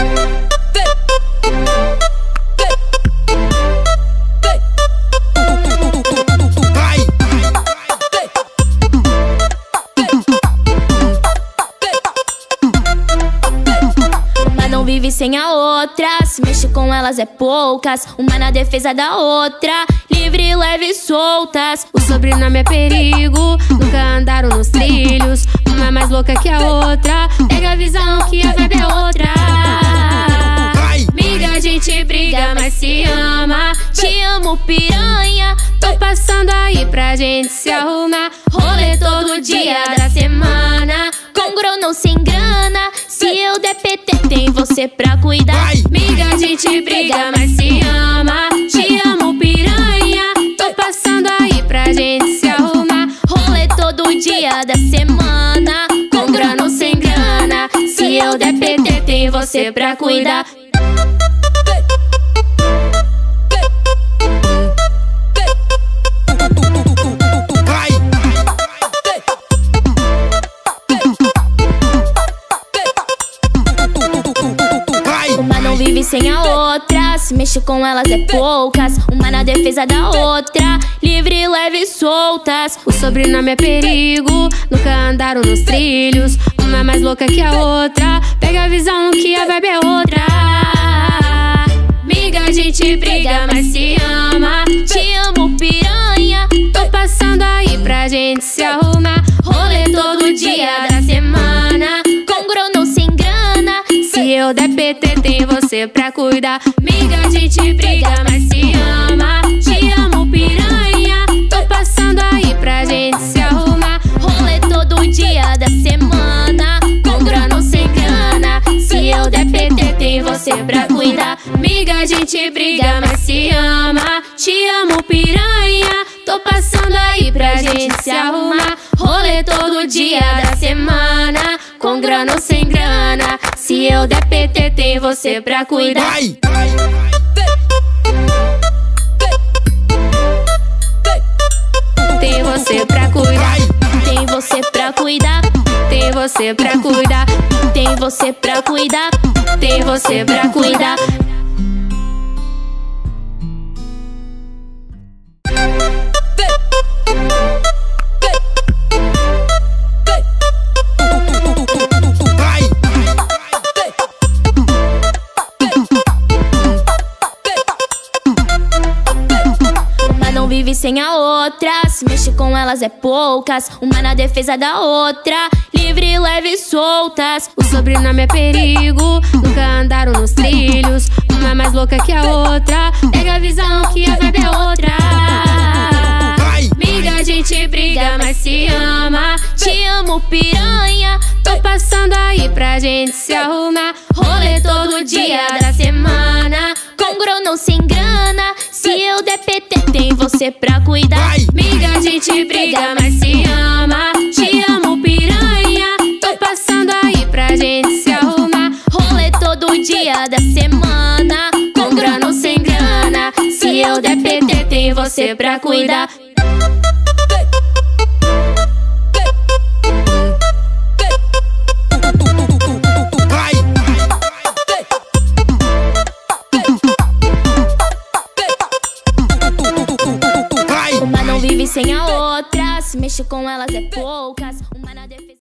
Vive sem a outra, se mexe com elas é poucas. Uma na defesa da outra, livre, leve e soltas. O sobrenome é perigo, nunca andaram nos trilhos. Uma é mais louca que a outra, pega a visão que a vibe é outra. Miga, a gente briga, mas se ama. Te amo, piranha, tô passando aí pra gente se arrumar. Rolê todo dia da semana, com grana ou sem grana. Se eu der PT, tem você pra cuidar. Miga, a gente briga, mas se ama. Te amo, piranha, tô passando aí pra gente se arrumar. Rolê todo dia da semana, com grana ou sem grana. Se eu der PT, tem você pra cuidar. Uma não vive sem a outra, se mexe com elas é poucas. Uma na defesa da outra, livre, leve e soltas. O sobrenome é perigo, nunca andaram nos trilhos. Uma é mais louca que a outra, pega a visão que a vibe é outra. Miga, a gente briga, mas se ama. Te amo, piranha, tô passando aí pra gente se arrumar. Rolê todo dia da semana, com grana ou sem grana. Se eu der PT, tem você pra cuidar. Miga, a gente briga, mas se ama. Te amo, piranha, tô passando aí pra gente se arrumar. Rolê todo dia da semana, com grana ou sem grana. Se eu der PT, tem você pra cuidar. Miga, a gente briga, mas se ama. Te amo, piranha, tô passando aí pra gente se arrumar. Rolê todo dia da semana, com grana ou sem grana. Se eu der PT, tem você pra cuidar. Tem você pra cuidar. Tem você pra cuidar. Tem você pra cuidar. Tem você pra cuidar. Tem você pra cuidar. Vive sem a outra, se mexe com elas é poucas. Uma na defesa da outra, livre, leve e soltas. O sobrenome é perigo, nunca andaram nos trilhos. Uma é mais louca que a outra, pega a visão que a vibe é outra. Miga, a gente briga, mas se ama. Te amo, piranha, tô passando aí pra gente se arrumar. Rolê todo dia da semana, com grana ou sem grana. Se eu der PT, tem você pra cuidar. Miga, a gente briga, mas se ama. Te amo, piranha, tô passando aí pra gente se arrumar. Rolê todo dia da semana, com grana ou sem grana. Se eu der PT, tem você pra cuidar. Uma não vive sem a outra, se mexe com elas é poucas. Uma na defesa